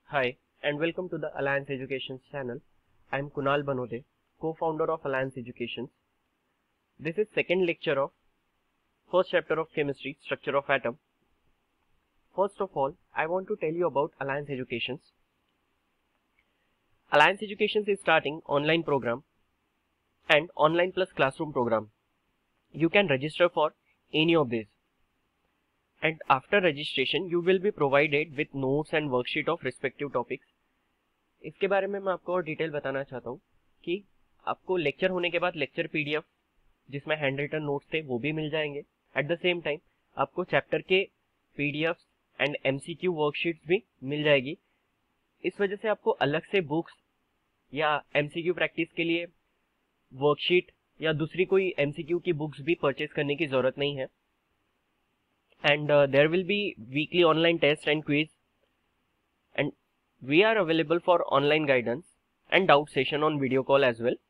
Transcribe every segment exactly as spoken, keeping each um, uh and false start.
Hi and welcome to the Alliance Education channel. I am Kunal Banode, co-founder of Alliance Education. This is second lecture of first chapter of chemistry, structure of atom. First of all, I want to tell you about Alliance Education. Alliance Education is starting online program and online plus classroom program. You can register for any of these. And after registration you will be provided with notes and worksheet of respective topics. इसके बारे में मैं आपको और detail बताना चाहता हूँ कि आपको लेक्चर होने के बाद लेक्चर पीडीएफ जिसमें हैंड रिटन नोट्स थे वो भी मिल जाएंगे. एट द सेम टाइम आपको चैप्टर के पीडीएफ एंड एमसीक्यू वर्कशीट्स भी मिल जाएगी. इस वजह से आपको अलग से बुक्स या एमसीक्यू प्रैक्टिस के लिए वर्कशीट या दूसरी कोई एमसीक्यू की बुक्स भी परचेज करने की ज़रूरत नहीं है. And uh, there will be weekly online tests and quiz, and we are available for online guidance and doubt session on video call as well.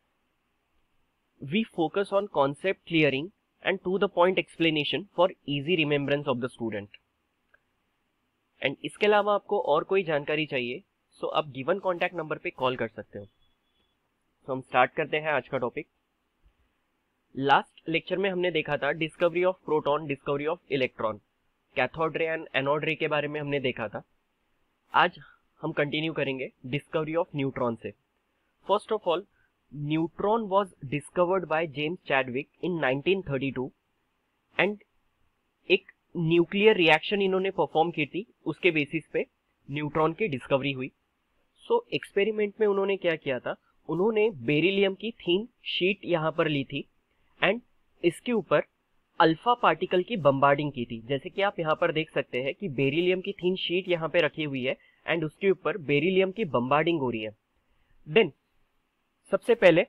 We focus on concept clearing and to the point explanation for easy remembrance of the student. And इसके अलावा आपको और कोई जानकारी चाहिए so आप given contact number पे call कर सकते हो. तो हम स्टार्ट करते हैं आज का टॉपिक. लास्ट लेक्चर में हमने देखा था discovery of proton, discovery of electron, cathode ray and anode ray के बारे में हमने देखा था. आज हम कंटिन्यू करेंगे डिस्कवरी ऑफ न्यूट्रॉन से. First of all, neutron was discovered by James Chadwick in nineteen thirty two and एक न्यूक्लियर रिएक्शन इन्होंने परफॉर्म की थी, उसके बेसिस पे न्यूट्रॉन की डिस्कवरी हुई. सो so, एक्सपेरिमेंट में उन्होंने क्या किया था, उन्होंने बेरिलियम की थीन शीट यहाँ पर ली थी एंड इसके ऊपर अल्फा पार्टिकल की बम्बार्डिंग की थी. जैसे कि आप यहाँ पर देख सकते हैं कि बेरिलियम की थीन शीट यहाँ पे रखी हुई है एंड उसके ऊपर बेरिलियम की बम्बार्डिंग हो रही है. देन सबसे पहले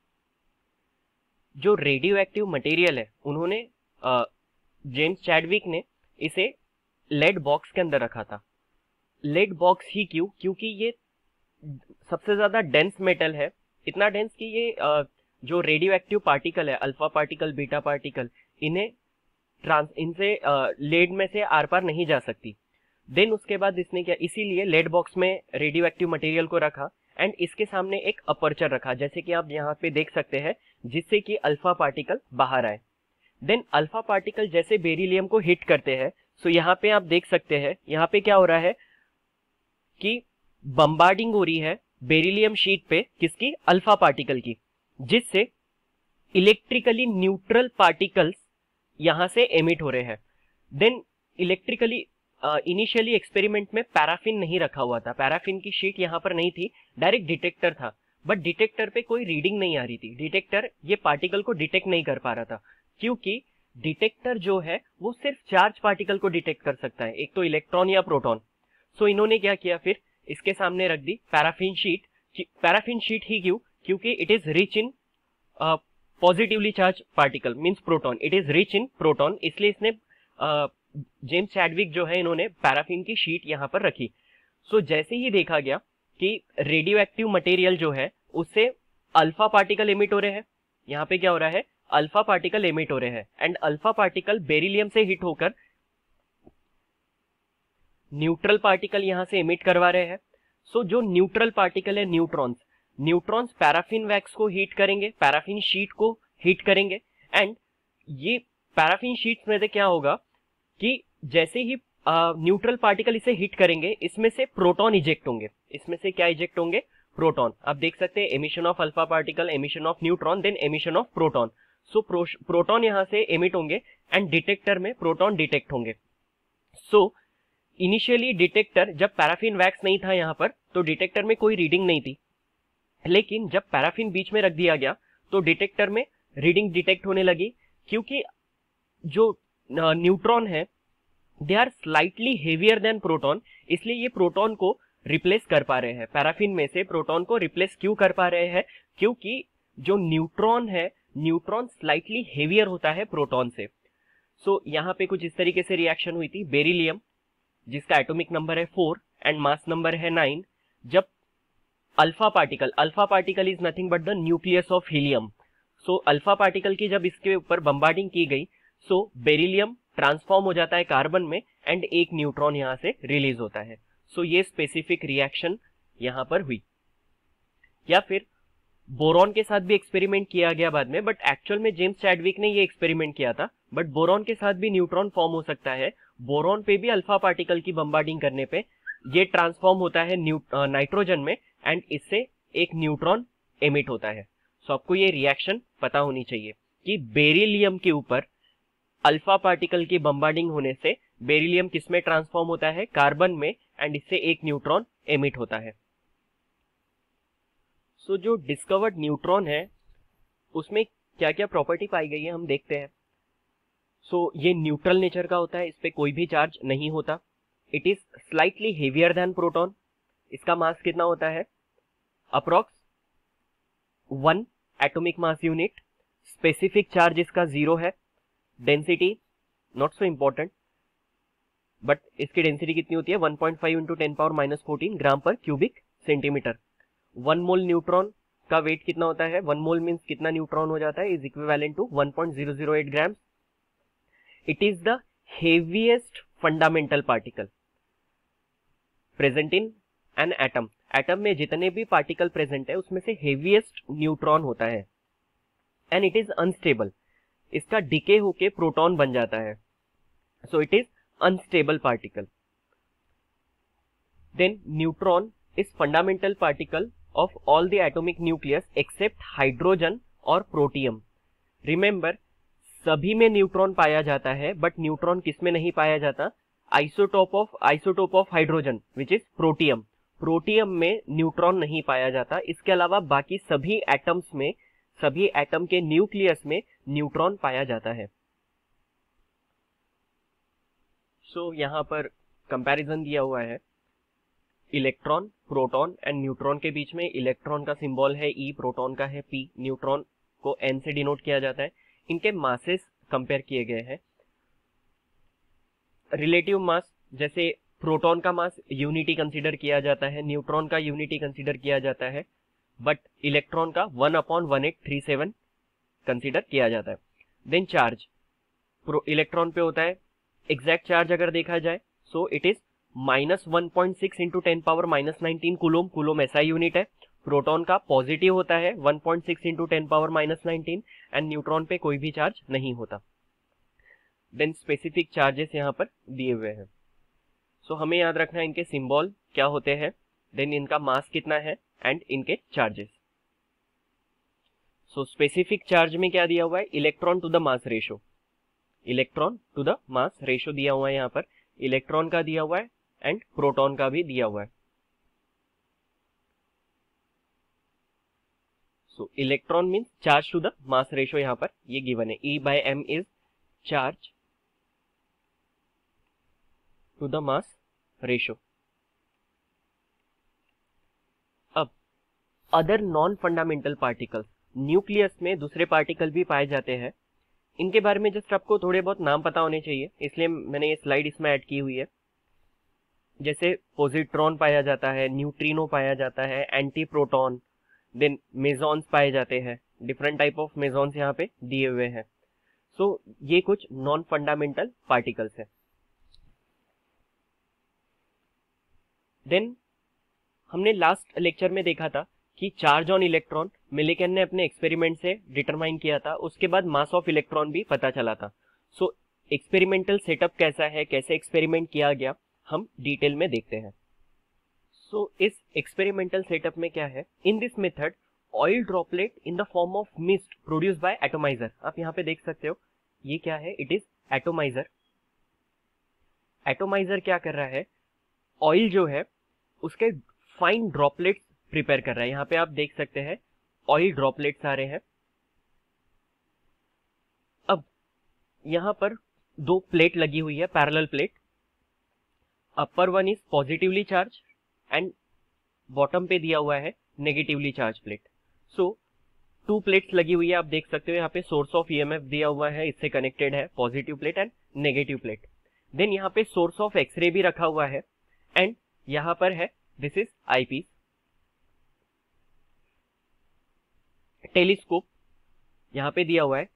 जो रेडियो एक्टिव मटेरियल है उन्होंने जेम्स चैडविक ने इसे लेड बॉक्स के अंदर रखा था. लेड बॉक्स ही क्यों? क्योंकि ये सबसे ज्यादा डेंस मेटल है, इतना डेंस कि ये uh, जो रेडियो एक्टिव पार्टिकल है, अल्फा पार्टिकल, बीटा पार्टिकल, इन्हें ट्रांस इनसे लेड में से आर पार नहीं जा सकती. देन उसके बाद इसने क्या, इसीलिए लेड बॉक्स में रेडियो एक्टिव मटेरियल को रखा एंड इसके सामने एक अपर्चर रखा, जैसे कि आप यहाँ पे देख सकते हैं, जिससे कि अल्फा पार्टिकल बाहर आए. देन अल्फा पार्टिकल जैसे बेरिलियम को हिट करते हैं, सो यहाँ पे आप देख सकते हैं, यहाँ पे क्या हो रहा है कि बम्बार्डिंग हो रही है बेरिलियम शीट पे, किसकी? अल्फा पार्टिकल की, जिससे इलेक्ट्रिकली न्यूट्रल पार्टिकल्स यहां से एमिट हो रहे हैं. देन इलेक्ट्रिकली इनिशियली एक्सपेरिमेंट में पैराफिन नहीं रखा हुआ था, पैराफिन की शीट यहां पर नहीं थी, डायरेक्ट डिटेक्टर था. बट डिटेक्टर पे कोई रीडिंग नहीं आ रही थी, डिटेक्टर ये पार्टिकल को डिटेक्ट नहीं कर पा रहा था, क्योंकि डिटेक्टर जो है वो सिर्फ चार्ज पार्टिकल को डिटेक्ट कर सकता है, एक तो इलेक्ट्रॉन या प्रोटॉन. सो इन्होंने क्या किया, फिर इसके सामने रख दी पैराफिन शीट. पैराफिन शीट ही क्यों? क्योंकि it is rich in positively charge particle, means proton, it is rich in proton, इसलिए इसने जेम्स uh, चैडविक जो है इन्होंने पैराफिन की शीट यहाँ पर रखी. सो so, जैसे ही देखा गया कि रेडियो एक्टिव मटेरियल जो है उससे अल्फा पार्टिकल एमिट हो रहे हैं, यहाँ पे क्या हो रहा है, अल्फा पार्टिकल एमिट हो रहे हैं एंड अल्फा पार्टिकल बेरिलियम से हिट होकर न्यूट्रल पार्टिकल यहाँ से एमिट करवा रहे हैं. सो so, जो न्यूट्रल पार्टिकल है न्यूट्रॉन्स, न्यूट्रॉन्स पैराफिन वैक्स को हीट करेंगे, पैराफिन शीट को हीट करेंगे एंड ये पैराफिन शीट में से क्या होगा कि जैसे ही न्यूट्रल पार्टिकल इसे हीट करेंगे, इसमें से प्रोटॉन इजेक्ट होंगे. इसमें से क्या इजेक्ट होंगे? प्रोटॉन. आप देख सकते हैं emission of alpha particle, emission of neutron, then emission of proton. So proton यहाँ से एमिट होंगे एंड डिटेक्टर में प्रोटॉन डिटेक्ट होंगे. सो इनिशियली डिटेक्टर, जब पैराफिन वैक्स नहीं था यहाँ पर, तो डिटेक्टर में कोई रीडिंग नहीं थी, लेकिन जब पैराफिन बीच में रख दिया गया तो डिटेक्टर में रीडिंग डिटेक्ट होने लगी, क्योंकि जो न्यूट्रॉन है they are slightly heavier than proton, इसलिए ये प्रोटॉन को रिप्लेस कर पा रहे हैं. पैराफिन में से प्रोटॉन को रिप्लेस क्यों कर पा रहे हैं? क्योंकि जो न्यूट्रॉन है, न्यूट्रॉन स्लाइटली हेवियर होता है प्रोटॉन से. सो so, यहाँ पे कुछ इस तरीके से रिएक्शन हुई थी. बेरिलियम जिसका एटॉमिक नंबर है फोर एंड मास नंबर है नाइन, जब alpha particle, alpha particle is nothing but the nucleus of helium. So alpha particle की जब इसके ऊपर बम्बार्डिंग की गई, सो बेरिलियम ट्रांसफॉर्म हो जाता है कार्बन में एंड एक न्यूट्रॉन यहाँ से रिलीज होता है. सो ये स्पेसिफिक रिएक्शन यहाँ पर हुई। या फिर बोरॉन के साथ भी एक्सपेरिमेंट किया गया बाद में, बट एक्चुअल में जेम्स चैडविक ने ये एक्सपेरिमेंट किया था, बट बोरॉन के साथ भी न्यूट्रॉन फॉर्म हो सकता है। बोरॉन पे भी अल्फा पार्टिकल की बम्बार्डिंग करने पे ये ट्रांसफॉर्म होता है नाइट्रोजन में एंड इससे एक न्यूट्रॉन एमिट होता है। सो आपको ये रिएक्शन पता होनी चाहिए कि बेरिलियम के ऊपर अल्फा पार्टिकल की बम्बार्डिंग होने से बेरिलियम किसमें ट्रांसफॉर्म होता है, कार्बन में, एंड इससे एक न्यूट्रॉन एमिट होता है। सो so, जो डिस्कवर्ड न्यूट्रॉन है उसमें क्या क्या प्रॉपर्टी पाई गई है हम देखते हैं। सो so, ये न्यूट्रल नेचर का होता है, इस पे कोई भी चार्ज नहीं होता। It is slightly heavier than proton. इसका मास कितना होता है, approx one atomic mass unit. Specific charge इसका जीरो है। Density not so important, but इसकी डेंसिटी कितनी होती है, one point five into ten power minus fourteen gram per cubic centimetre. One mole neutron का वेट कितना होता है, वन मोल मीन्स कितना न्यूट्रॉन हो जाता है, is equivalent to one point zero zero eight gram. It is the heaviest fundamental particle present in an atom. Atom में जितने भी पार्टिकल प्रेजेंट है उसमें से हेवीएस्ट न्यूट्रॉन होता है। एंड इट इज अनस्टेबल, इसका डिके होके प्रोटॉन बन जाता है। So it is unstable particle. Then neutron is fundamental particle of all the atomic nucleus except hydrogen और प्रोटियम। रिमेंबर, सभी में न्यूट्रॉन पाया जाता है, बट न्यूट्रॉन किस में नहीं पाया जाता, isotope of isotope of hydrogen which is protium. Protium में न्यूट्रॉन नहीं पाया जाता। इसके अलावा बाकी सभी एटम्स में, सभी एटम के न्यूक्लियस में न्यूट्रॉन पाया जाता है। सो so, यहां पर कंपैरिजन दिया हुआ है इलेक्ट्रॉन, प्रोटॉन एंड न्यूट्रॉन के बीच में। इलेक्ट्रॉन का सिंबल है ई, प्रोटॉन का है पी, न्यूट्रॉन को एन से डिनोट किया जाता है। इनके मासेस कंपेयर किए गए हैं। रिलेटिव मास, जैसे प्रोटॉन का मास यूनिटी कंसीडर किया जाता है, न्यूट्रॉन का यूनिटी कंसीडर किया जाता है, बट इलेक्ट्रॉन का one upon one eight three seven consider किया जाता है। देन चार्ज, इलेक्ट्रॉन पे होता है एग्जैक्ट चार्ज अगर देखा जाए, so it is minus one point six into ten power minus nineteen coulomb. Coulomb SI unit है। प्रोटॉन का पॉजिटिव होता है one point six into ten power minus nineteen and neutron पे कोई भी चार्ज नहीं होता। देन स्पेसिफिक चार्जेस यहाँ पर दिए हुए हैं। सो so, हमें याद रखना है इनके सिंबल क्या होते हैं, देन इनका मास कितना है एंड इनके चार्जेस। सो स्पेसिफिक चार्ज में क्या दिया हुआ है, electron to the mass ratio. Electron to the mass ratio दिया हुआ है यहाँ पर, इलेक्ट्रॉन का दिया हुआ है एंड प्रोटॉन का भी दिया हुआ है। So electron means charge to the mass ratio, यहाँ पर ये गिवन है, e by m is charge to the mass ratio. अब other non fundamental particles, nucleus में दूसरे पार्टिकल भी पाए जाते हैं। इनके बारे में जस्ट आपको थोड़े बहुत नाम पता होने चाहिए, इसलिए मैंने ये स्लाइड इसमें ऐड की हुई है। जैसे पॉजिट्रॉन पाया जाता है, न्यूट्रिनो पाया जाता है, एंटी प्रोटॉन, देन मेजॉन्स पाए जाते हैं। डिफरेंट टाइप ऑफ मेजॉन्स यहाँ पे दिए हुए हैं। सो so, ये कुछ नॉन फंडामेंटल पार्टिकल्स है। देन हमने लास्ट लेक्चर में देखा था कि चार्ज ऑन इलेक्ट्रॉन मिलिकन ने अपने एक्सपेरिमेंट से डिटरमाइन किया था, उसके बाद मास ऑफ इलेक्ट्रॉन भी पता चला था। सो so, एक्सपेरिमेंटल सेटअप कैसा है, कैसे एक्सपेरिमेंट किया गया, हम डिटेल में देखते हैं। सो so, इस एक्सपेरिमेंटल सेटअप में क्या है, in this method oil droplet in the form of mist produce by atomiser. आप यहाँ पे देख सकते हो ये क्या है, इट इज एटोमाइजर। एटोमाइजर क्या कर रहा है, ऑयल जो है उसके फाइन ड्रॉपलेट्स प्रिपेयर कर रहा है। यहाँ पे आप देख सकते हैं ऑयल ड्रॉपलेट्स आ रहे हैं। अब यहाँ पर दो प्लेट लगी हुई है, parallel plate. Upper one is positively charge and bottom पे दिया हुआ है negatively charge plate. So two plates लगी हुई है, आप देख सकते हो यहाँ पे सोर्स ऑफ ईएमएफ दिया हुआ है, इससे कनेक्टेड है positive plate and negative plate. Then यहाँ पे सोर्स ऑफ एक्सरे भी रखा हुआ है एंड यहाँ पर है दिस इज आईपीस। टेलीस्कोप यहाँ पे दिया हुआ है।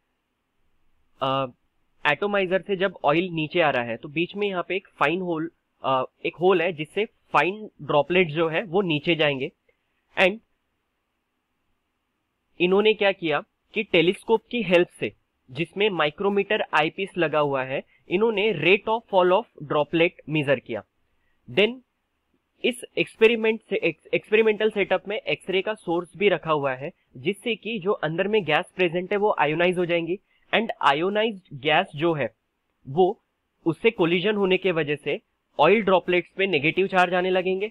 एटोमाइजर से जब ऑयल नीचे आ रहा है तो बीच में यहाँ पे एक फाइन होल, एक होल है जिससे फाइन ड्रॉपलेट्स जो है वो नीचे जाएंगे। एंड इन्होंने क्या किया कि टेलीस्कोप की हेल्प से, जिसमें माइक्रोमीटर आईपीस लगा हुआ है, इन्होंने rate of fall of droplet measure किया। देन इस एक्सपेरिमेंट से एक्सपेरिमेंटल सेटअप में एक्सरे का सोर्स भी रखा हुआ है, जिससे कि जो अंदर में गैस प्रेजेंट है वो आयोनाइज हो जाएंगी। एंड आयोनाइज्ड गैस जो है वो उससे कोलिजन होने के वजह से ऑयल ड्रॉपलेट्स पे नेगेटिव चार्ज आने लगेंगे।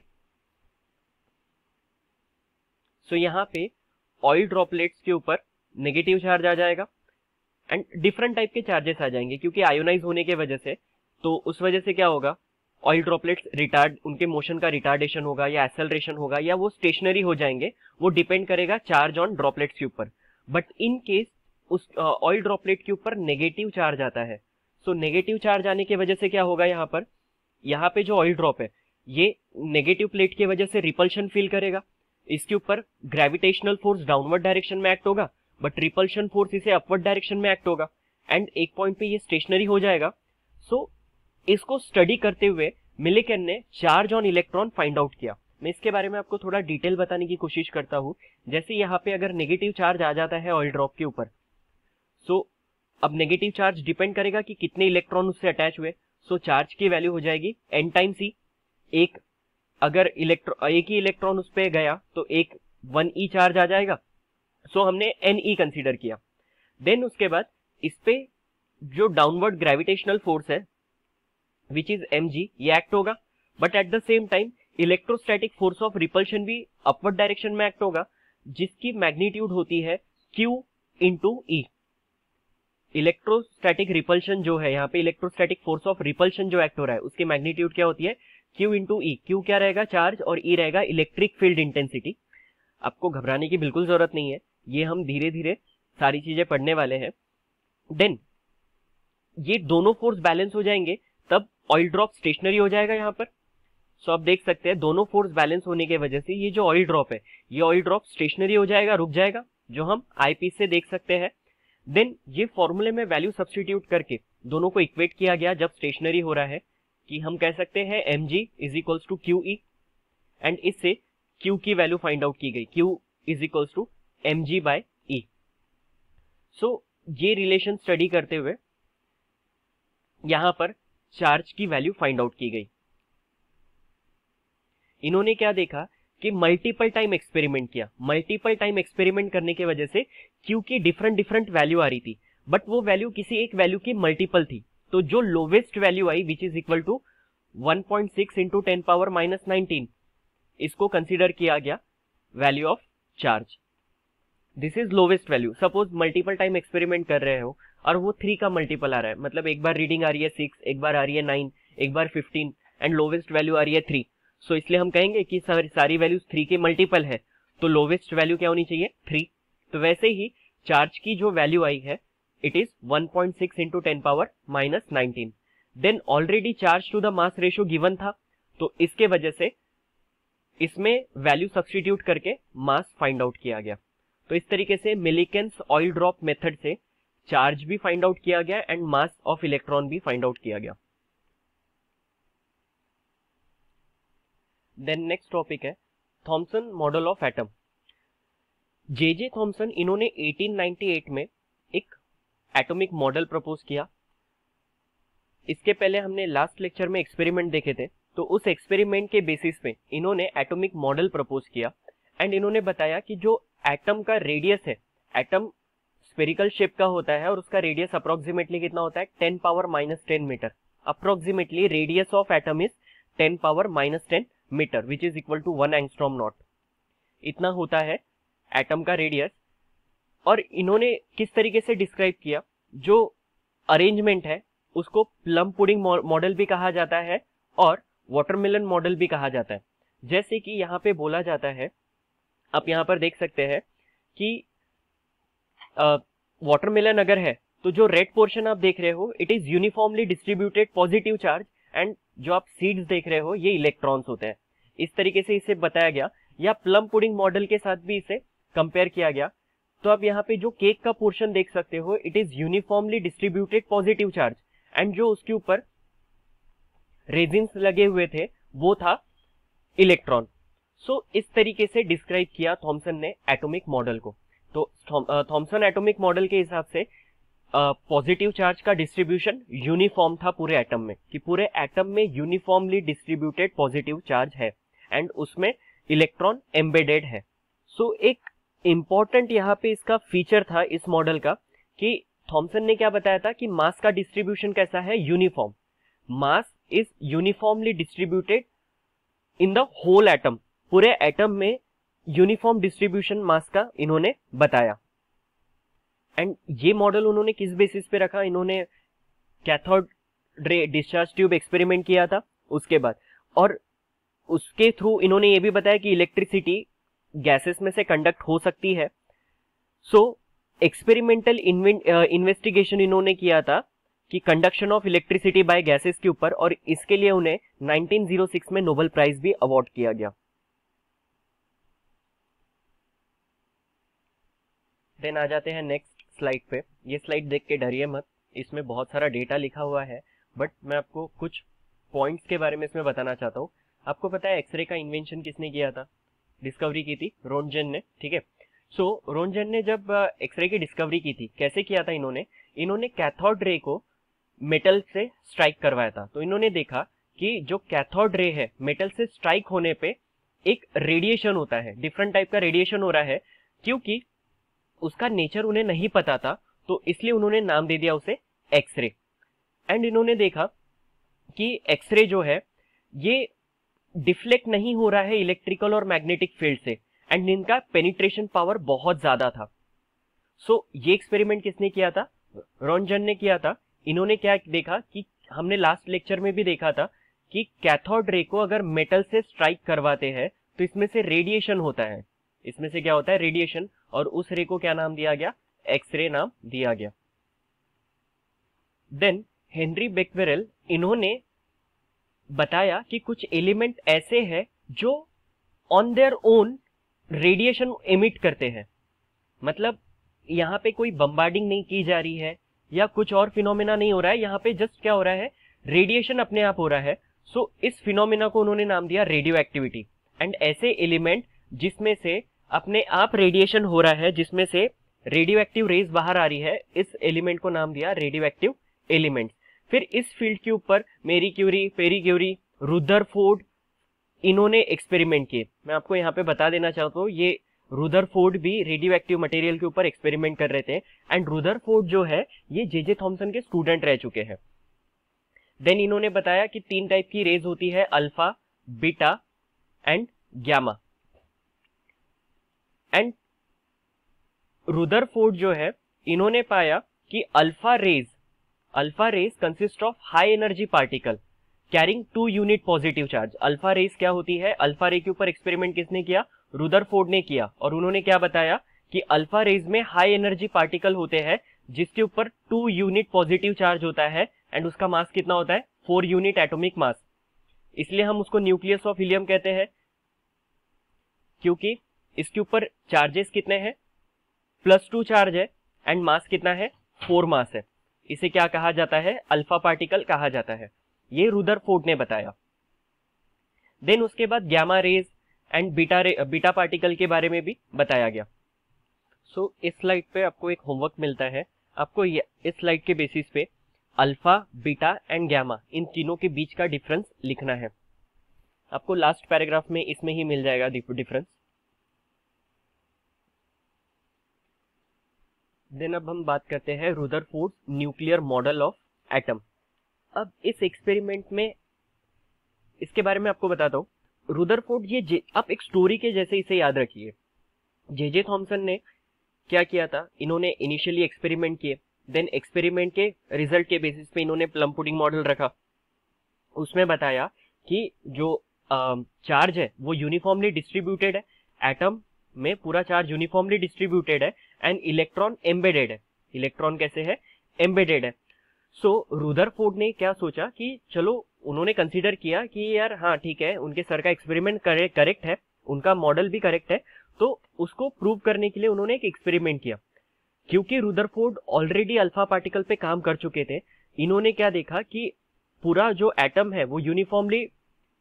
सो so, यहाँ पे ऑयल ड्रॉपलेट्स के ऊपर नेगेटिव चार्ज आ जाएगा एंड डिफरेंट टाइप के चार्जेस आ जाएंगे, क्योंकि आयोनाइज होने के वजह से। तो उस वजह से क्या होगा, ऑयल ड्रॉपलेट्स रिटार्ड, उनके मोशन का रिटार्डेशन होगा या एक्सेलरेशन होगा या वो स्टेशनरी हो जाएंगे, वो डिपेंड करेगा चार्ज ऑन ड्रॉपलेट्स के ऊपर। बट इन केस उस ऑयल uh, ड्रॉपलेट के ऊपर नेगेटिव चार्ज आता है, सो नेगेटिव चार्ज आने की वजह से क्या होगा, यहाँ पर यहाँ पे जो ऑयल ड्रॉप है ये नेगेटिव प्लेट की वजह से रिपल्शन फील करेगा। इसके ऊपर ग्रेविटेशनल फोर्स डाउनवर्ड डायरेक्शन में एक्ट होगा, बट रिपल्शन फोर्स इसे अपवर्ड डायरेक्शन में एक्ट होगा एंड एक पॉइंट पे ये स्टेशनरी हो जाएगा। सो so, इसको स्टडी करते हुए मिलिकन ने charge on electron find out किया। मैं इसके बारे में आपको थोड़ा डिटेल बताने की कोशिश करता हूँ। जैसे यहाँ पे अगर नेगेटिव चार्ज आ जाता है ऑयल ड्रॉप के ऊपर, सो so, अब नेगेटिव चार्ज डिपेंड करेगा कि कितने इलेक्ट्रॉन उससे अटैच हुए। सो so, चार्ज की वैल्यू हो जाएगी एन टाइम सी। एक अगर इलेक्ट्रॉन एक ही इलेक्ट्रॉन उस पे गया तो एक वन ई चार्ज आ जाएगा। सो so, हमने एन ई कंसीडर किया। देन उसके बाद इस पे जो डाउनवर्ड ग्रेविटेशनल फोर्स है विच इज एम जी, ये एक्ट होगा। But at the same time electrostatic force of repulsion भी अपवर्ड डायरेक्शन में एक्ट होगा, जिसकी मैग्नीट्यूड होती है q into e. Electrostatic repulsion जो है, यहाँ पे इलेक्ट्रोस्टैटिक फोर्स ऑफ रिपल्शन जो एक्ट हो रहा है उसकी मैग्नीट्यूड क्या होती है, क्यू इंटू ई। क्यू क्या रहेगा, चार्ज, और ई रहेगा इलेक्ट्रिक फील्ड इंटेंसिटी। आपको घबराने की बिल्कुल जरूरत नहीं है, ये हम धीरे धीरे सारी चीजें पढ़ने वाले हैं। देन ये दोनों फोर्स बैलेंस हो जाएंगे, तब ऑयल ड्रॉप स्टेशनरी हो जाएगा यहाँ पर। सो आप देख सकते हैं दोनों फोर्स बैलेंस होने की वजह से ये जो ऑयल ड्रॉप है, ये ऑयल ड्रॉप स्टेशनरी हो जाएगा, रुक जाएगा, जो हम आईपीस से देख सकते हैं। देन ये फॉर्मूले में वैल्यू सब्स्टिट्यूट करके दोनों को इक्वेट किया गया जब स्टेशनरी हो रहा है, कि हम कह सकते हैं m g is equals to q e, and इससे क्यू की वैल्यू फाइंड आउट की गई, q is equals to m g by e. So ये रिलेशन स्टडी करते हुए यहां पर चार्ज की वैल्यू फाइंड आउट की गई। इन्होंने क्या देखा कि मल्टीपल टाइम एक्सपेरिमेंट किया। मल्टीपल टाइम एक्सपेरिमेंट करने की वजह से क्यू की डिफरेंट डिफरेंट वैल्यू आ रही थी, बट वो वैल्यू किसी एक वैल्यू की मल्टीपल थी। तो जो लोवेस्ट वैल्यू आई which is equal to one point six into ten power minus nineteen, इसको कंसीडर किया गया value of charge. This is lowest value. Suppose multiple time experiment कर रहे हो और वो थ्री का मल्टीपल आ रहा है, मतलब एक बार रीडिंग आ रही है सिक्स, एक बार आ रही है नाइन, एक बार फिफ्टीन, एंड लोवेस्ट वैल्यू आ रही है थ्री। सो इसलिए हम कहेंगे कि सारी सारी वैल्यूज थ्री के मल्टीपल है, तो लोवेस्ट वैल्यू क्या होनी चाहिए, थ्री। तो वैसे ही चार्ज की जो वैल्यू आई है it is one point six into ten power minus nineteen. Then already charge to the mass ratio given था, तो इसके वजह से इसमें वैल्यू सब्स्टिट्यूट करके मास फाइंड आउट किया गया। तो इस तरीके से मिलिकन्स ऑयल ड्रॉप मेथड से चार्ज भी फाइंड आउट किया गया एंड मास ऑफ इलेक्ट्रॉन भी फाइंड आउट किया गया। देन नेक्स्ट टॉपिक है Thomson model of atom. J J Thomson, इन्होंने एटीन नाइंटी एट में एक एटॉमिक मॉडल प्रपोज किया। इसके पहले हमने लास्ट लेक्चर में एक्सपेरिमेंट देखे थे, तो उस एक्सपेरिमेंट के बेसिस पे इन्होंने एटॉमिक मॉडल प्रपोज किया एंड इन्होंने बताया कि जो एटम का रेडियस है, एटम स्फेरिकल शेप का होता है और उसका रेडियस अप्रोक्सीमेटली कितना होता है, ten power minus ten metre. Approximately radius of atom is ten power minus ten metre which is equal to one angstrom not. इतना होता है एटम का रेडियस। और इन्होंने किस तरीके से डिस्क्राइब किया, जो अरेंजमेंट है उसको प्लम पुडिंग मॉडल भी कहा जाता है और वाटरमेलन मॉडल भी कहा जाता है। जैसे कि यहाँ पे बोला जाता है, आप यहाँ पर देख सकते हैं कि वाटरमेलन अगर है तो जो रेड पोर्शन आप देख रहे हो it is uniformly distributed positive charge, and जो आप सीड्स देख रहे हो ये इलेक्ट्रॉन्स होते हैं। इस तरीके से इसे बताया गया, या प्लम पुडिंग मॉडल के साथ भी इसे कंपेयर किया गया। तो आप यहाँ पे जो केक का पोर्शन देख सकते हो it is uniformly distributed positive charge, and जो उसके ऊपर रेजिन्स लगे हुए थे वो था इलेक्ट्रॉन। सो इस तरीके से डिस्क्राइब किया थॉमसन ने एटॉमिक मॉडल को। तो थॉमसन एटॉमिक मॉडल के हिसाब से पॉजिटिव चार्ज का डिस्ट्रीब्यूशन यूनिफॉर्म था पूरे एटम में, कि पूरे एटम में यूनिफॉर्मली डिस्ट्रीब्यूटेड पॉजिटिव चार्ज है एंड उसमें इलेक्ट्रॉन एम्बेडेड है। सो so, एक इंपॉर्टेंट यहाँ पे इसका फीचर था इस मॉडल का कि थॉमसन ने क्या बताया था कि मास का डिस्ट्रीब्यूशन कैसा है, uniform. Mass is uniformly distributed in the whole atom, पूरे एटम में यूनिफॉर्म डिस्ट्रीब्यूशन मास का इन्होंने बताया। एंड ये मॉडल उन्होंने किस बेसिस पे रखा, इन्होंने cathode ray discharge tube experiment किया था उसके बाद, और उसके थ्रू इन्होंने ये भी बताया कि इलेक्ट्रिसिटी गैसेस में से कंडक्ट हो सकती है। सो एक्सपेरिमेंटल इन्वेस्टिगेशन इन्होंने किया था कि conduction of electricity by gases के ऊपर, और इसके लिए उन्हें नाइनटीन ओ सिक्स में नोबेल प्राइज भी अवार्ड किया गया। देन आ जाते हैं नेक्स्ट स्लाइड पे। ये स्लाइड देख के डरिए मत, इसमें बहुत सारा डेटा लिखा हुआ है, बट मैं आपको कुछ पॉइंट्स के बारे में इसमें बताना चाहता हूँ। आपको पता है एक्सरे का इन्वेंशन किसने किया था, डिस्कवरी की थी रोन्टगेन ने, ठीक है। सो रोन्टगेन ने जब एक्सरे की डिस्कवरी की थी, कैसे किया था इन्होंने इन्होंने कैथोड रे को मेटल से स्ट्राइक करवाया था। तो इन्होंने देखा कि जो कैथोड रे है, मेटल से स्ट्राइक होने पे एक रेडिएशन होता है, डिफरेंट टाइप का रेडिएशन हो रहा है। क्योंकि उसका नेचर उन्हें नहीं पता था, तो इसलिए उन्होंने नाम दे दिया उसे एक्सरे। एंड इन्होंने देखा कि एक्सरे जो है ये डिफ्लेक्ट नहीं हो रहा है इलेक्ट्रिकल और मैग्नेटिक फील्ड से, एंड इनका पेनिट्रेशन पावर बहुत ज्यादा था। सो so, ये एक्सपेरिमेंट किसने किया था, रोन्टगेन ने किया था। इन्होंने क्या देखा कि हमने लास्ट लेक्चर में भी देखा था कि कैथोड रे को अगर मेटल से स्ट्राइक करवाते हैं तो इसमें से रेडिएशन होता है, इसमें से क्या होता है, रेडिएशन, और उस रे को क्या नाम दिया गया, एक्सरे नाम दिया गया। देन हेनरी बेक्वेरेल, इन्होंने बताया कि कुछ एलिमेंट ऐसे हैं जो on their own radiation emit करते हैं, मतलब यहाँ पे कोई बम्बार्डिंग नहीं की जा रही है या कुछ और फिनोमेना नहीं हो रहा है, यहाँ पे जस्ट क्या हो रहा है, रेडिएशन अपने आप हो रहा है। सो so, इस फिनोमेना को उन्होंने नाम दिया रेडियो एक्टिविटी। एंड ऐसे एलिमेंट जिसमें से अपने आप रेडिएशन हो रहा है, जिसमें से रेडियो एक्टिव रेज बाहर आ रही है, इस एलिमेंट को नाम दिया रेडियो एक्टिव एलिमेंट। फिर इस फील्ड के ऊपर Marie Curie, Pierre Curie, Rutherford, इन्होंने एक्सपेरिमेंट किए। मैं आपको यहाँ पे बता देना चाहता हूँ, ये रुदरफोर्ड भी रेडियो एक्टिव मटेरियल के ऊपर एक्सपेरिमेंट कर रहे थे। एंड रुदरफोर्ड जो है ये जे जे थॉमसन के स्टूडेंट रह चुके हैं। देन इन्होंने बताया कि तीन टाइप की रेज होती है, alpha, beta and gamma. And Rutherford जो है इन्होंने पाया कि alpha rays alpha rays consist of high energy particle carrying two unit positive charge. Alpha rays क्या होती है, अल्फा रे के ऊपर एक्सपेरिमेंट किसने किया, रुदरफोर्ड ने किया। और उन्होंने क्या बताया कि अल्फा रेज में हाई एनर्जी पार्टिकल होते हैं जिसके ऊपर टू यूनिट पॉजिटिव चार्ज होता है, एंड उसका मास कितना होता है, फोर यूनिट एटॉमिक मास। इसलिए हम उसको न्यूक्लियस ऑफ हीलियम कहते हैं, क्योंकि इसके ऊपर चार्जेस कितने हैं, प्लस टू चार्ज है, एंड मास कितना है, फोर मास है। इसे क्या कहा जाता है, अल्फा पार्टिकल कहा जाता है। ये रुदरफोर्ड ने बताया। देन उसके बाद gamma rays and beta ray beta particle के बारे में भी बताया गया। सो so, इस स्लाइड पे आपको एक होमवर्क मिलता है, आपको इस स्लाइड के बेसिस पे अल्फा, बीटा एंड ग्यामा, इन तीनों के बीच का डिफरेंस लिखना है। आपको लास्ट पैराग्राफ में इसमें ही मिल जाएगा डिफरेंस। देन अब हम बात करते हैं Rutherford nuclear model of atom. अब इस एक्सपेरिमेंट में इसके बारे में आपको बताता हूँ। रुदरफोर्ड ये आप एक स्टोरी के जैसे इसे याद रखिए। जे जे थॉमसन ने क्या किया था, इन्होंने इनिशियली एक्सपेरिमेंट किए, देन एक्सपेरिमेंट के रिजल्ट के बेसिस पे इन्होंने प्लम पुडिंग मॉडल रखा। उसमें बताया कि जो चार्ज है वो यूनिफॉर्मली डिस्ट्रीब्यूटेड है, एटम में पूरा चार्ज यूनिफॉर्मली डिस्ट्रीब्यूटेड है, एंड इलेक्ट्रॉन एम्बेडेड है। इलेक्ट्रॉन कैसे है, एम्बेडेड है। सो रुदरफोर्ड ने क्या सोचा कि चलो, उन्होंने कंसीडर किया कि यार हाँ ठीक है, उनके सर का एक्सपेरिमेंट करेक्ट है, उनका मॉडल भी करेक्ट है, तो उसको प्रूव करने के लिए उन्होंने एक एक्सपेरिमेंट किया। क्योंकि रुदरफोर्ड ऑलरेडी अल्फा पार्टिकल पे काम कर चुके थे, इन्होंने क्या देखा कि पूरा जो एटम है वो यूनिफॉर्मली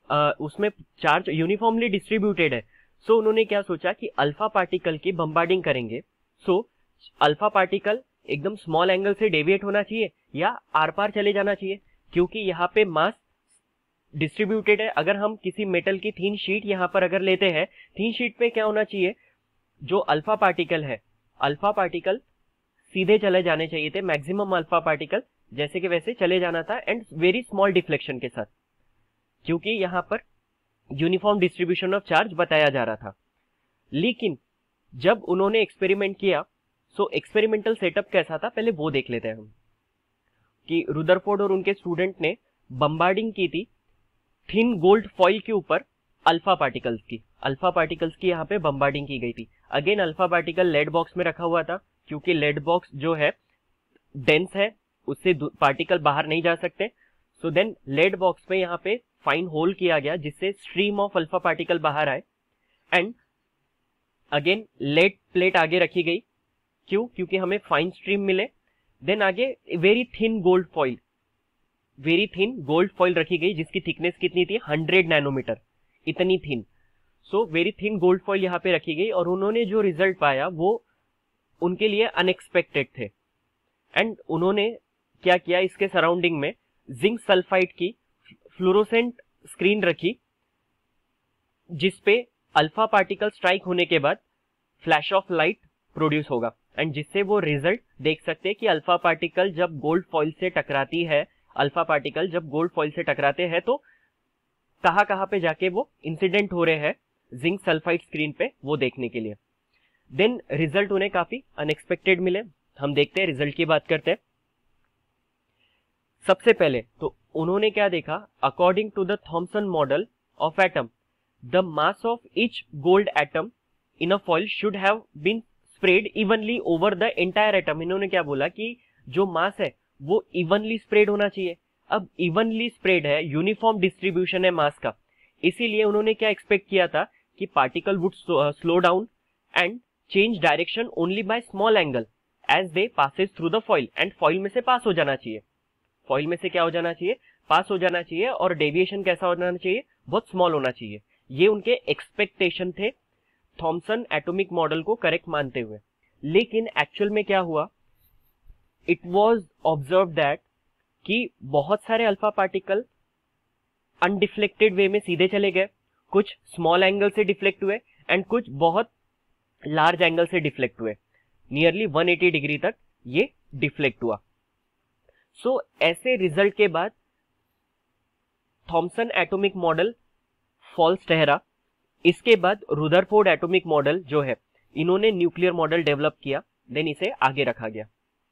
आ, उसमें चार्ज यूनिफॉर्मली डिस्ट्रीब्यूटेड है। सो so, उन्होंने क्या सोचा कि अल्फा पार्टिकल की बम्बार्डिंग करेंगे। सो so, अल्फा पार्टिकल एकदम स्मॉल एंगल से डेविएट होना चाहिए या आर पार चले जाना चाहिए, क्योंकि यहाँ पे मास डिस्ट्रीब्यूटेड है। अगर हम किसी मेटल की थीन शीट यहाँ पर अगर लेते हैं, थीन शीट पे क्या होना चाहिए, जो अल्फा पार्टिकल है, अल्फा पार्टिकल सीधे चले जाने चाहिए थे, मैक्सिमम अल्फा पार्टिकल जैसे कि वैसे चले जाना था, एंड वेरी स्मॉल डिफ्लेक्शन के साथ, क्योंकि यहाँ पर यूनिफॉर्म डिस्ट्रीब्यूशन ऑफ चार्ज बताया जा रहा था। लेकिन जब उन्होंने एक्सपेरिमेंट किया, सो एक्सपेरिमेंटल सेटअप कैसा था पहले वो देख लेते हैं हम, कि रुदरफोर्ड और उनके स्टूडेंट ने बम्बार्डिंग की थी थिन गोल्ड फॉइल के ऊपर अल्फा पार्टिकल्स की। अल्फा पार्टिकल्स की यहाँ पे बम्बार्डिंग की गई थी। Again alpha particle lead box में रखा हुआ था, क्योंकि लेड बॉक्स जो है डेंस है, उससे पार्टिकल बाहर नहीं जा सकते। सो देन लेड बॉक्स में यहाँ पे फाइन होल किया गया जिससे स्ट्रीम ऑफ अल्फा पार्टिकल बाहर आए, एंड अगेन लेड प्लेट आगे रखी गई। क्यों? क्योंकि हमें फाइन स्ट्रीम मिले। देन आगे very thin gold foil, very thin gold foil रखी गई जिसकी थिकनेस कितनी थी, हंड्रेड नैनोमीटर, इतनी thin. So very thin gold foil यहाँ पे रखी गई, और उन्होंने जो रिजल्ट पाया वो उनके लिए अनएक्सपेक्टेड थे। एंड उन्होंने क्या किया, इसके सराउंडिंग में जिंक सल्फाइड की फ्लोरोसेंट स्क्रीन रखी, जिसपे अल्फा पार्टिकल स्ट्राइक होने के बाद फ्लैश ऑफ लाइट प्रोड्यूस होगा, एंड जिससे वो रिजल्ट देख सकते हैं कि अल्फा पार्टिकल जब गोल्ड फॉइल से टकराती है, अल्फा पार्टिकल जब गोल्ड फॉइल से टकराते हैं तो कहां कहां पे जाके वो इंसिडेंट हो रहे हैं जिंक सल्फाइड स्क्रीन पे, वो देखने के लिए। देन रिजल्ट उन्हें काफी अनएक्सपेक्टेड मिले। हम देखते हैं, रिजल्ट की बात करते हैं। सबसे पहले तो उन्होंने क्या देखा, according to the Thomson model of atom, the mass of each gold atom in a foil should have been spread evenly over the entire atom. इन्होंने क्या बोला कि जो मास है वो इवनली स्प्रेड होना चाहिए। अब इवनली स्प्रेड है, यूनिफॉर्म डिस्ट्रीब्यूशन है मास का, इसीलिए उन्होंने क्या एक्सपेक्ट किया था कि particle would slow down and change direction only by small angle as they passes through the foil, and foil में से पास हो जाना चाहिए, फॉइल में से क्या हो जाना चाहिए, पास हो जाना चाहिए, और डेविएशन कैसा होना चाहिए, बहुत स्मॉल होना चाहिए। ये उनके एक्सपेक्टेशन थे थॉमसन एटॉमिक मॉडल को करेक्ट मानते हुए। लेकिन एक्चुअल में क्या हुआ, इट वॉज ऑब्जर्व दैट कि बहुत सारे अल्फा पार्टिकल अनडिफ्लेक्टेड वे में सीधे चले गए, कुछ स्मॉल एंगल से डिफ्लेक्ट हुए, एंड कुछ बहुत लार्ज एंगल से डिफ्लेक्ट हुए। नियरली वन एटी डिग्री तक ये डिफ्लेक्ट हुआ। सो so, ऐसे रिजल्ट के बाद थॉमसन एटॉमिक मॉडल फॉल्स ठहरा। इसके बाद रुदरफोर्ड एटॉमिक मॉडल जो है, इन्होंने न्यूक्लियर मॉडल डेवलप किया, देन इसे आगे रखा गया।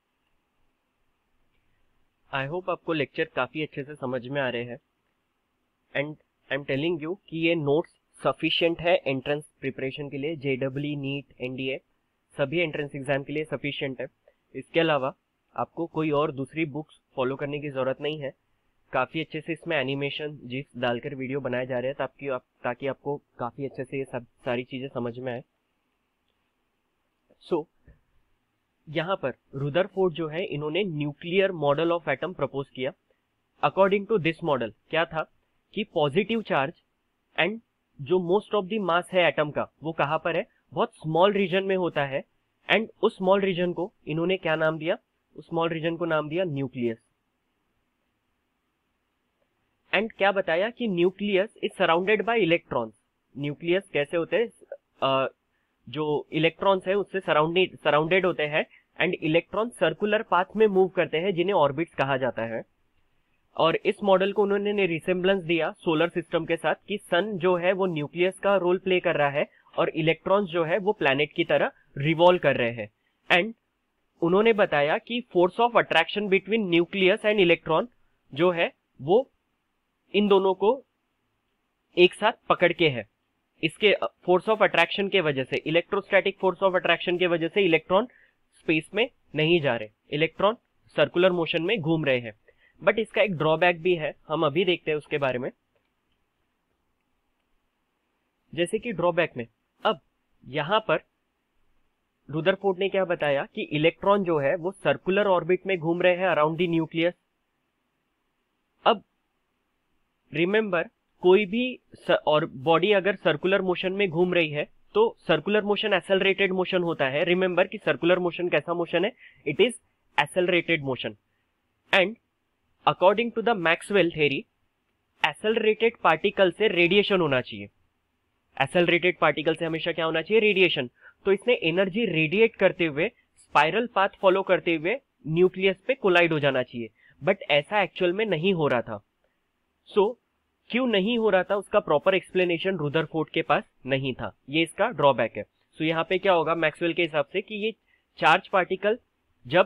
आई होप आपको लेक्चर काफी अच्छे से समझ में आ रहे हैं, and I am telling you कि ये नोट्स सफिशिएंट है एंट्रेंस प्रिपरेशन के लिए, जेडब्ल्यू, नीट, एनडीए सभी एंट्रेंस एग्जाम के लिए सफिशिएंट है। इसके अलावा आपको कोई और दूसरी बुक्स फॉलो करने की जरूरत नहीं है। काफी अच्छे से इसमें एनिमेशन जिस डालकर वीडियो बनाए जा रहे हैं ताकि आप ताकि आपको काफी अच्छे से ये सब सारी चीजें समझ में आए। सो so, यहाँ पर रुदरफोर्ड जो है, इन्होंने nuclear model of atom propose किया। अकॉर्डिंग टू दिस मॉडल क्या था कि पॉजिटिव चार्ज एंड जो मोस्ट ऑफ द मास है एटम का, वो कहां पर है, बहुत स्मॉल रीजन में होता है, एंड उस स्मॉल रीजन को इन्होंने क्या नाम दिया, उस स्मॉल रीजन को नाम दिया न्यूक्लियस। एंड क्या बताया कि nucleus is surrounded by electrons. Nucleus कैसे होते हैं, जो इलेक्ट्रॉन्स है उससे सराउंडेड सराउंडेड होते हैं, एंड इलेक्ट्रॉन सर्कुलर पाथ में मूव करते हैं जिन्हें ऑर्बिट्स कहा जाता है। और इस मॉडल को उन्होंने रिसेम्बलेंस दिया सोलर सिस्टम के साथ कि सन जो है वो न्यूक्लियस का रोल प्ले कर रहा है और इलेक्ट्रॉन्स जो है वो प्लैनेट की तरह रिवॉल्व कर रहे हैं। एंड उन्होंने बताया कि force of attraction between nucleus and electron जो है वो इन दोनों को एक साथ पकड़ के है। इसके फोर्स ऑफ अट्रैक्शन के वजह से, इलेक्ट्रोस्टैटिक फोर्स ऑफ अट्रैक्शन के वजह से इलेक्ट्रॉन स्पेस में नहीं जा रहे, इलेक्ट्रॉन सर्कुलर मोशन में घूम रहे हैं। बट इसका एक ड्रॉबैक भी है, हम अभी देखते हैं उसके बारे में। जैसे कि ड्रॉबैक में, अब यहां पर रुदरफोर्ड ने क्या बताया कि इलेक्ट्रॉन जो है वो सर्कुलर ऑर्बिट में घूम रहे हैं अराउंड द न्यूक्लियस। अब रिमेंबर कोई भी स, और बॉडी अगर सर्कुलर मोशन में घूम रही है तो सर्कुलर मोशन एक्सेलरेटेड मोशन होता है। रिमेंबर कि सर्कुलर मोशन कैसा मोशन है, it is accelerated motion. And according to the Maxwell theory, accelerated particle से रेडिएशन होना चाहिए। एक्सेलरेटेड पार्टिकल से हमेशा क्या होना चाहिए, रेडिएशन। तो इसने एनर्जी रेडिएट करते हुए स्पाइरल पाथ फॉलो करते हुए न्यूक्लियस पे कोलाइड हो जाना चाहिए, बट ऐसा एक्चुअल में नहीं हो रहा था। सो so, क्यों नहीं हो रहा था उसका प्रॉपर एक्सप्लेनेशन रुदरफोर्ड के पास नहीं था, ये इसका ड्रॉबैक है। सो so, यहाँ पे क्या होगा मैक्सवेल के हिसाब से कि ये चार्ज पार्टिकल जब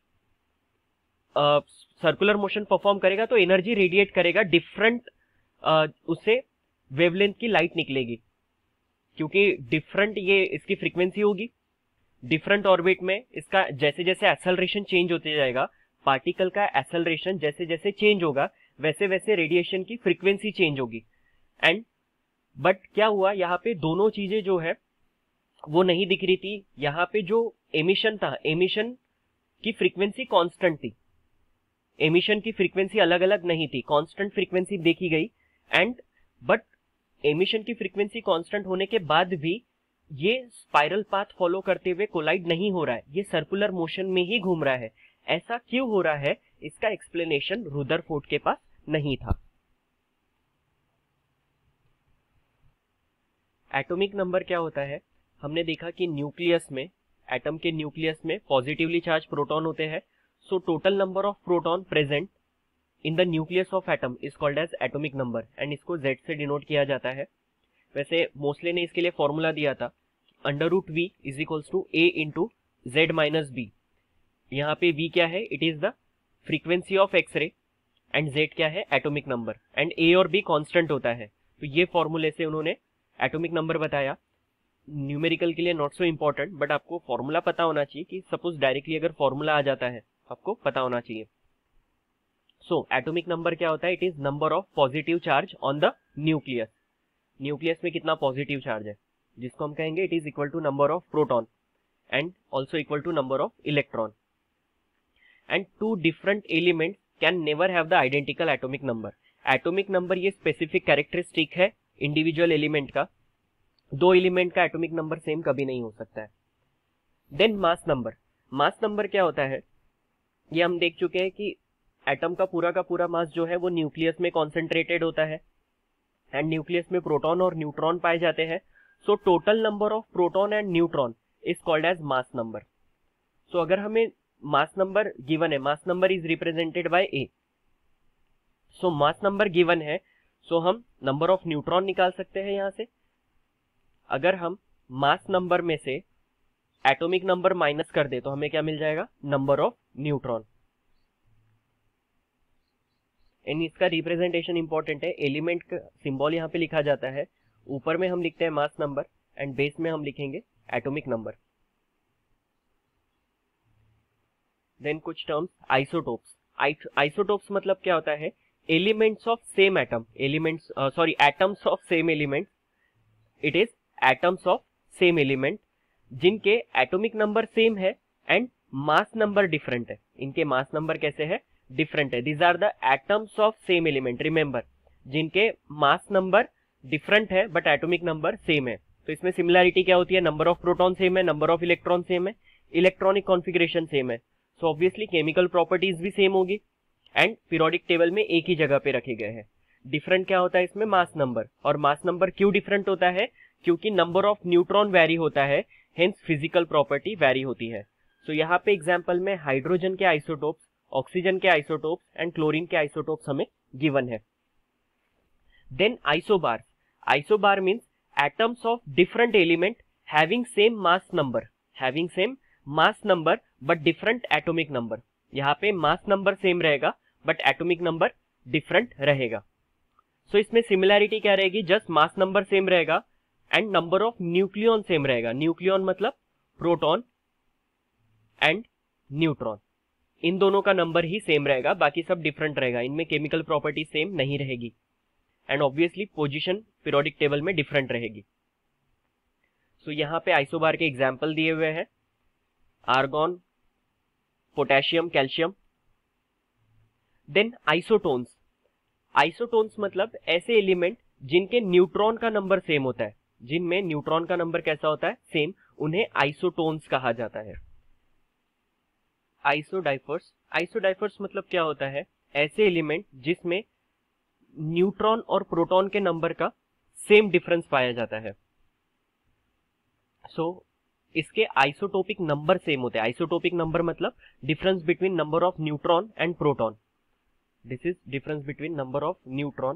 सर्कुलर मोशन परफॉर्म करेगा तो एनर्जी रेडिएट करेगा, डिफरेंट uh, उससे वेवलेंथ की लाइट निकलेगी, क्योंकि डिफरेंट ये इसकी फ्रीक्वेंसी होगी। डिफरेंट ऑर्बिट में इसका जैसे जैसे एक्सेलरेशन चेंज होते जाएगा, पार्टिकल का एक्सेलरेशन जैसे जैसे चेंज होगा वैसे वैसे रेडिएशन की फ्रीक्वेंसी चेंज होगी। एंड बट क्या हुआ, यहाँ पे दोनों चीजें जो है वो नहीं दिख रही थी। यहाँ पे जो एमिशन था, एमिशन की फ्रीक्वेंसी कांस्टेंट थी, एमिशन की फ्रीक्वेंसी अलग अलग नहीं थी, कांस्टेंट फ्रीक्वेंसी देखी गई। एंड बट एमिशन की फ्रीक्वेंसी कांस्टेंट होने के बाद भी ये स्पाइरल पाथ फॉलो करते हुए कोलाइड नहीं हो रहा है, ये सर्कुलर मोशन में ही घूम रहा है। ऐसा क्यों हो रहा है, इसका एक्सप्लेनेशन रुदरफोर्ड के पास नहीं था। एटॉमिक नंबर क्या होता है, हमने देखा कि न्यूक्लियस में, एटम के न्यूक्लियस में पॉजिटिवली चार्ज प्रोटॉन होते हैं। So total number of proton present in the nucleus of atom is called as atomic number, and इसको Z से डिनोट किया जाता है। वैसे मोस्टली ने इसके लिए फॉर्मूला दिया था, under root v is equals to a into z minus b. यहाँ पे v क्या है, it is the frequency of x-ray, and z क्या है, एटॉमिक नंबर, एंड a और b कांस्टेंट होता है। तो ये फॉर्मूले से उन्होंने एटॉमिक नंबर बताया। न्यूमेरिकल के लिए नॉट सो इम्पोर्टेंट, बट आपको फॉर्मूला पता होना चाहिए कि सपोज डायरेक्टली अगर फॉर्मूला आ जाता है आपको पता होना चाहिए। सो एटॉमिक नंबर क्या होता है, it is number of positive charge on the nucleus. Nucleus में कितना पॉजिटिव चार्ज है, जिसको हम कहेंगे it is equal to number of proton and also equal to number of electron. And two different elements can never have the identical atomic number. Atomic number ये specific characteristic है individual element का, दो element का atomic number same कभी नहीं हो सकता है। Then mass number, mass number क्या होता है, ये हम देख चुके हैं कि एटम का पूरा का पूरा मास जो है वो न्यूक्लियस में कॉन्सेंट्रेटेड होता है, एंड न्यूक्लियस में प्रोटॉन और न्यूट्रॉन पाए जाते हैं। So total number of proton and neutron is called as mass number. So अगर हमें मास नंबर गिवन है, mass number is represented by A, so mass number given है, सो so हम नंबर ऑफ न्यूट्रॉन निकाल सकते हैं यहाँ से। अगर हम मास नंबर में से एटॉमिक नंबर माइनस कर दे तो हमें क्या मिल जाएगा, नंबर ऑफ न्यूट्रॉन। एंड इसका रिप्रेजेंटेशन इंपॉर्टेंट है, एलिमेंट का सिंबल यहाँ पे लिखा जाता है, ऊपर में हम लिखते हैं मास नंबर एंड बेस में हम लिखेंगे एटॉमिक नंबर। देन कुछ टर्म्स, आइसोटोप्स। आइसोटोप्स मतलब क्या होता है, elements of same atom, elements sorry atoms of same element, it is atoms of same element जिनके एटॉमिक नंबर सेम है एंड मास नंबर डिफरेंट है। इनके मास नंबर कैसे है, डिफरेंट है। These are the atoms of same element, remember, जिनके mass number different है but atomic number same है। तो इसमें सिमिलैरिटी क्या होती है, नंबर ऑफ प्रोटॉन सेम है, नंबर ऑफ इलेक्ट्रॉन सेम है, इलेक्ट्रॉनिक कॉन्फ़िगरेशन सेम है। सो ऑब्वियसली केमिकल प्रॉपर्टीज भी सेम होगी एंड पीरियोडिक टेबल में एक ही जगह पे रखे गए हैं। डिफरेंट क्या होता है इसमें, मास नंबर। और मास नंबर क्यों डिफरेंट होता है, क्योंकि नंबर ऑफ न्यूट्रॉन वेरी होता है, हेंस फिजिकल प्रॉपर्टी वेरी होती है। सो so, यहाँ पे एग्जांपल में हाइड्रोजन के आइसोटोप्स, ऑक्सीजन के आइसोटोप्स एंड क्लोरीन के आइसोटोप्स हमें गिवन है। Then isobar, isobar means atoms of different element having same mass number, having same mass number but different atomic number. यहाँ पे मास नंबर सेम रहेगा but atomic number different रहेगा। So so, इसमें similarity क्या रहेगी, just mass number same रहेगा and number of nucleon same रहेगा। Nucleon मतलब प्रोटॉन एंड न्यूट्रॉन, इन दोनों का नंबर ही सेम रहेगा, बाकी सब डिफरेंट रहेगा, इनमें केमिकल प्रॉपर्टी सेम नहीं रहेगी and obviously position periodic table में डिफरेंट रहेगी। सो so, यहाँ पे आइसोबार के एग्जाम्पल दिए हुए हैं, argon, potassium, calcium. Then isotones, isotones मतलब ऐसे एलिमेंट जिनके न्यूट्रॉन का नंबर सेम होता है, जिनमें न्यूट्रॉन का नंबर कैसा होता है, सेम, उन्हें आइसोटोन्स कहा जाता है। आइसोडाइफर्स, आइसोडाइफर्स मतलब क्या होता है, ऐसे एलिमेंट जिसमें न्यूट्रॉन और प्रोटॉन के नंबर का सेम डिफरेंस पाया जाता है। सो so, इसके आइसोटोपिक नंबर सेम होते हैं। आइसोटोपिक नंबर मतलब difference between number of neutron and proton. This is difference between number of neutron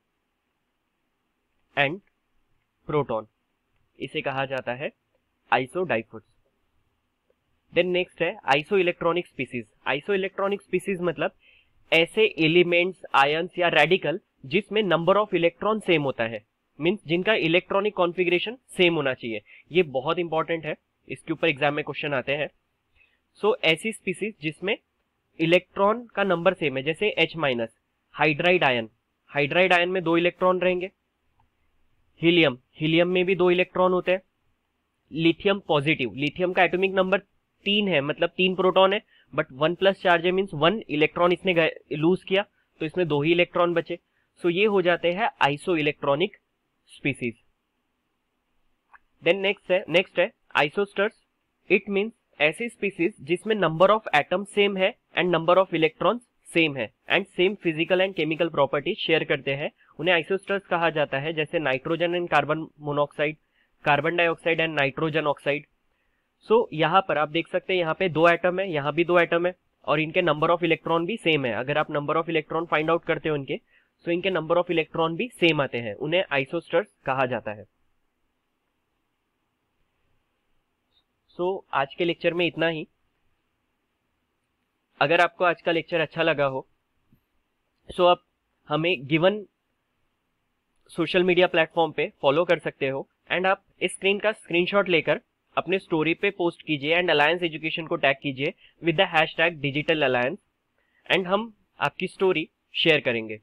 and proton, इसे कहा जाता है आइसोडाइफर्स। देन नेक्स्ट है iso electronic species. Iso electronic species मतलब ऐसे एलिमेंट्स, आयंस या रेडिकल जिसमें नंबर ऑफ इलेक्ट्रॉन सेम होता है, मींस जिनका इलेक्ट्रॉनिक कॉन्फ़िगरेशन सेम होना चाहिए। ये बहुत इंपॉर्टेंट है, इसके ऊपर एग्जाम में क्वेश्चन आते हैं। सो so, ऐसी स्पीसीज जिसमें इलेक्ट्रॉन का नंबर सेम है, जैसे H minus, hydride ion, hydride ion में दो इलेक्ट्रॉन रहेंगे। हीलियम, हीलियम में भी दो इलेक्ट्रॉन होते हैं। लिथियम पॉजिटिव, लिथियम का एटॉमिक नंबर तीन है, मतलब तीन प्रोटॉन है, बट वन प्लस चार्ज है, मीन्स वन इलेक्ट्रॉन इसने लूज किया, तो इसमें दो ही इलेक्ट्रॉन बचे। सो so, ये हो जाते हैं iso electronic species. Then next है नेक्स्ट है आइसोस्टर्स। इट मींस ऐसी स्पीसीज जिसमें नंबर ऑफ एटम सेम है and number of electrons same है and same physical and chemical properties share करते हैं, उन्हें आइसोस्टर्स कहा जाता है। जैसे nitrogen and carbon monoxide, carbon dioxide and nitrogen oxide. So यहाँ पर आप देख सकते हैं, यहाँ पे दो एटम है, यहाँ भी दो एटम है, और इनके नंबर ऑफ इलेक्ट्रॉन भी सेम है। अगर आप number of electron find out करते हो इनके, सो इनके नंबर ऑफ इलेक्ट्रॉन भी सेम आते हैं, उन्हें आइसोस्टर्स कहा जाता है। सो so, आज के लेक्चर में इतना ही। अगर आपको आज का लेक्चर अच्छा लगा हो, सो so आप हमें गिवन सोशल मीडिया प्लेटफॉर्म पे फॉलो कर सकते हो, एंड आप इस स्क्रीन का स्क्रीनशॉट लेकर अपने स्टोरी पे पोस्ट कीजिए एंड अलायंस एजुकेशन को टैग कीजिए with the hashtag digital alliance, and हम आपकी स्टोरी शेयर करेंगे।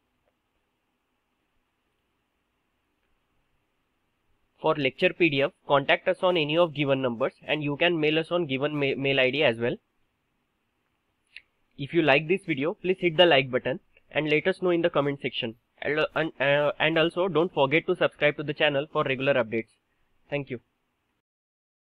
For lecture P D F, contact us on any of given numbers and you can mail us on given ma mail I D as well. If you like this video, please hit the like button and let us know in the comment section. And, uh, and also don't forget to subscribe to the channel for regular updates. Thank you.